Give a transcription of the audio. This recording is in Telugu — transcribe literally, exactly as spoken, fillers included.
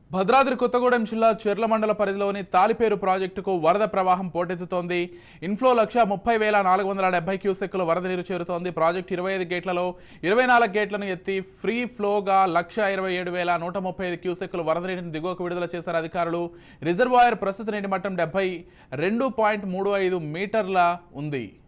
భద్రాద్రి కొత్తగూడెం జిల్లా చెర్ల మండల పరిధిలోని తాలిపేరు ప్రాజెక్టుకు వరద ప్రవాహం పోటెత్తుతోంది. ఇన్ఫ్లో లక్ష ముప్పై వేల నాలుగు వందల డెబ్బై క్యూసెక్కుల వరద నీరు చేరుతోంది. ప్రాజెక్టు ఇరవై ఐదు గేట్లలో ఇరవై నాలుగు గేట్లను ఎత్తి ఫ్రీ ఫ్లోగా లక్ష ఇరవై ఏడు వేల నూట ముప్పై ఐదు క్యూసెక్కుల వరద నీటిని దిగువకు విడుదల చేశారు అధికారులు. రిజర్వాయర్ ప్రస్తుత నీటి మట్టం డెబ్బై రెండు పాయింట్ మూడు ఐదు మీటర్ల ఉంది.